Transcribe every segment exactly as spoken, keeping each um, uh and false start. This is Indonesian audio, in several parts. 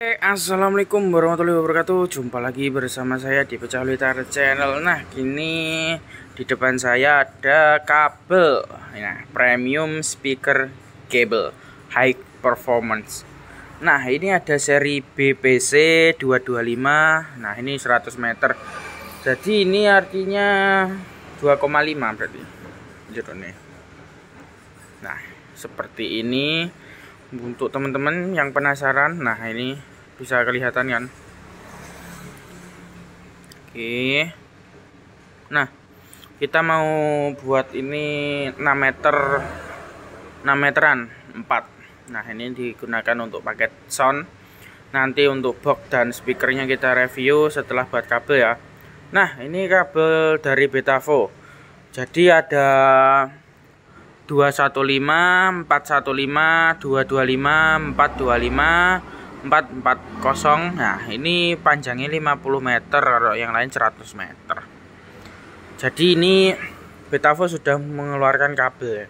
Assalamualaikum warahmatullahi wabarakatuh. Jumpa lagi bersama saya di Pecah Blitar Channel. Nah, kini di depan saya ada kabel nah, premium speaker cable high performance. Nah, ini ada seri B P C dua dua lima. Nah, ini seratus meter. Jadi ini artinya dua koma lima berarti. Nah, seperti ini. Untuk teman-teman yang penasaran, nah ini bisa kelihatan kan. Oke. Nah, kita mau buat ini enam meter, enam meteran empat. Nah, ini digunakan untuk paket sound. Nanti untuk box dan speakernya kita review setelah buat kabel ya. Nah, ini kabel dari Betavo. Jadi ada dua satu lima, empat satu lima, dua dua lima, empat dua lima, empat empat nol. Nah, ini panjangnya lima puluh meter, kalau yang lain seratus meter. Jadi ini Betavo sudah mengeluarkan kabel.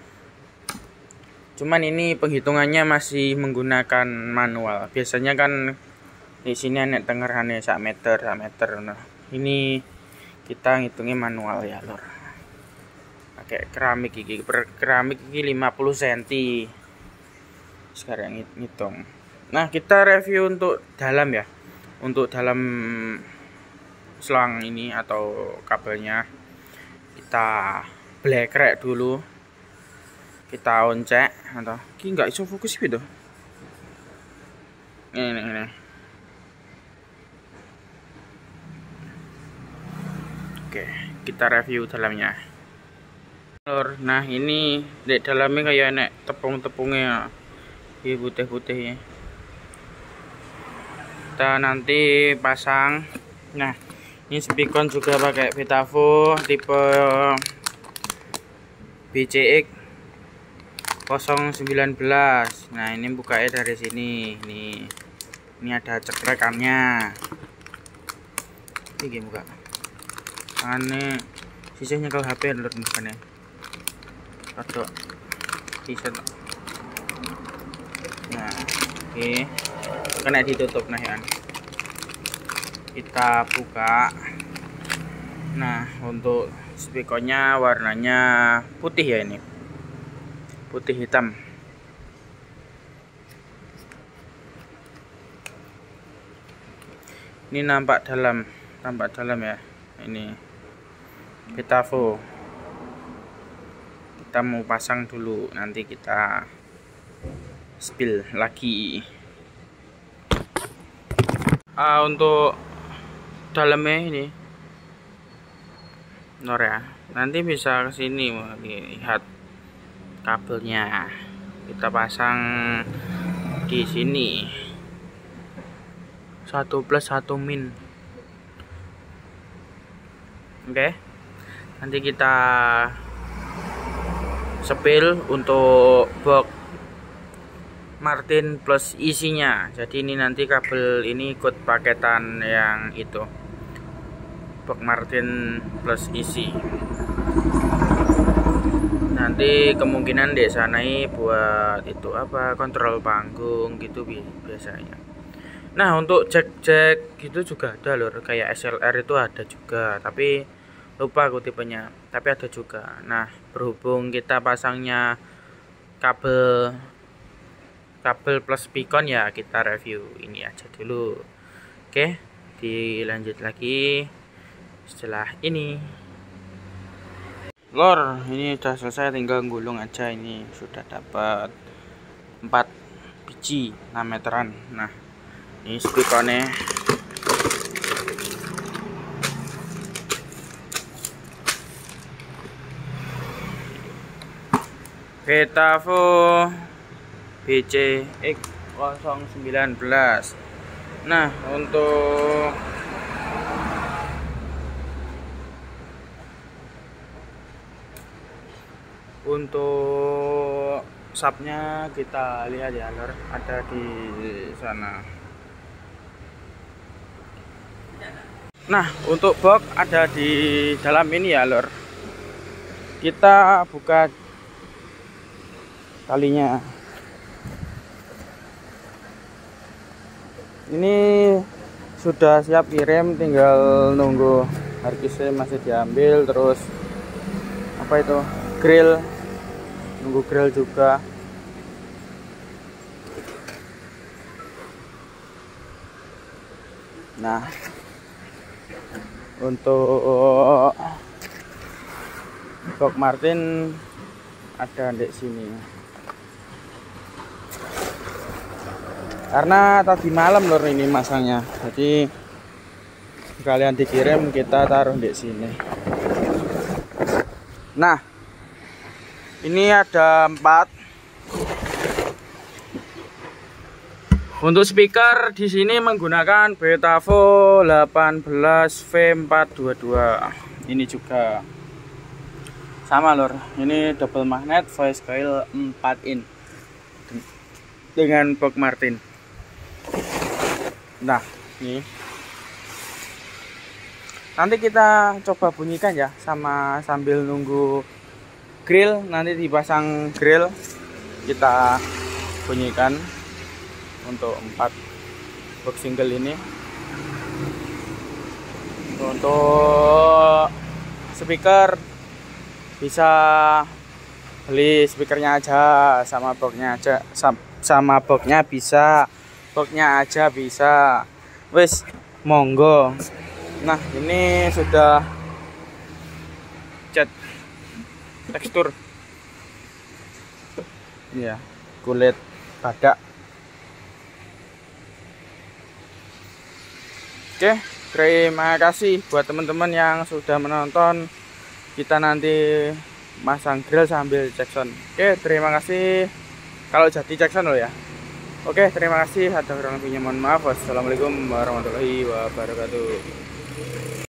Cuman ini penghitungannya masih menggunakan manual. Biasanya kan di sini nek tengerane sak meter, sak meter. Nah, ini kita ngitungnya manual ya, lor. Pakai keramik gigi, per keramik gigi lima puluh sentimeter. Sekarang ngitung. Nah, kita review untuk dalam ya. Untuk dalam selang ini atau kabelnya kita blekrek dulu. Kita oncek atau ki nggak iso fokus gitu. Ini ini. Oke, kita review dalamnya. Nah, ini di dalamnya kayak nek tepung-tepungnya, ini putih-putih ya. Kita nanti pasang. Nah, ini speaker juga pakai Betavo tipe B C X nol satu sembilan. Nah, ini bukanya dari sini. Nih, ini ada cekrekannya. Ini buka. Aneh, sisanya kalau H P lur bukannya. Atau bisa. Nah, oke, okay. Kena ditutup nah ya. Kita buka. Nah, untuk speakernya warnanya putih ya, ini putih hitam. Ini nampak dalam, nampak dalam ya. Ini Betavo. Kita mau pasang dulu, nanti kita spill lagi. Ah, untuk dalamnya ini nor ya, nanti bisa ke sini lihat kabelnya. Kita pasang di sini satu plus satu min. Oke, nanti kita sepil untuk box Martin plus isinya. Jadi ini nanti kabel ini ikut paketan yang itu, box Martin plus isi. Nanti kemungkinan di sana buat itu apa, kontrol panggung gitu biasanya. Nah, untuk jack-jack gitu juga ada lor, kayak S L R itu ada juga, tapi lupa aku tipenya, tapi ada juga. Nah, berhubung kita pasangnya kabel kabel plus beacon ya, kita review ini aja dulu. Oke, dilanjut lagi setelah ini. Lor, ini sudah selesai, tinggal gulung aja. Ini sudah dapat empat biji enam meteran. Nah, ini speakernya. Betavo B C X nol sembilan. Nah, untuk untuk subnya kita lihat ya, lor, ada di sana. Nah, untuk box ada di dalam ini ya, lor. Kita buka talinya. Ini sudah siap kirim, tinggal nunggu harddisknya masih diambil, terus apa itu grill, nunggu grill juga. Nah, untuk box Martin ada di sini. Karena tadi malam lor ini masangnya, jadi kalian dikirim kita taruh di sini. Nah, ini ada empat. Untuk speaker di sini menggunakan Betavo delapan belas V empat dua dua. Ini juga sama lor. Ini double magnet voice coil empat in dengan box Martin. Nah, ini nanti kita coba bunyikan ya, sama sambil nunggu grill, nanti dipasang grill kita bunyikan untuk empat box single ini. Untuk speaker bisa beli speakernya aja sama boxnya aja, sama boxnya bisa, boxnya aja bisa, wes monggo. Nah, ini sudah cat tekstur ya, kulit badak. Oke, terima kasih buat teman-teman yang sudah menonton. Kita nanti masang grill sambil cek sound. Oke, terima kasih. Kalau jadi cek sound loh ya. Oke, terima kasih. Ada kurang lebihnya mohon maaf. Wassalamualaikum warahmatullahi wabarakatuh.